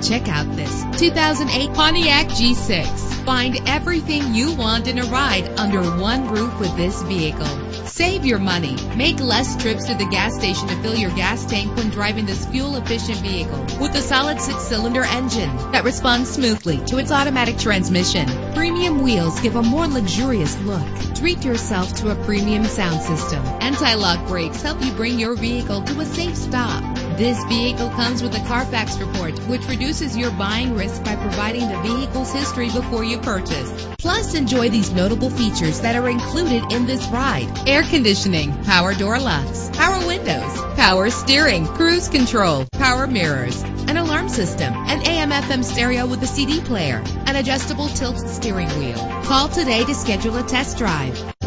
Check out this 2008 Pontiac G6. Find everything you want in a ride under one roof with this vehicle. Save your money. Make less trips to the gas station to fill your gas tank when driving this fuel-efficient vehicle. With a solid 6-cylinder engine that responds smoothly to its automatic transmission. Premium wheels give a more luxurious look. Treat yourself to a premium sound system. Anti-lock brakes help you bring your vehicle to a safe stop. This vehicle comes with a Carfax report, which reduces your buying risk by providing the vehicle's history before you purchase. Plus, enjoy these notable features that are included in this ride: air conditioning, power door locks, power windows, power steering, cruise control, power mirrors, an alarm system, an AM/FM stereo with a CD player, an adjustable tilt steering wheel. Call today to schedule a test drive.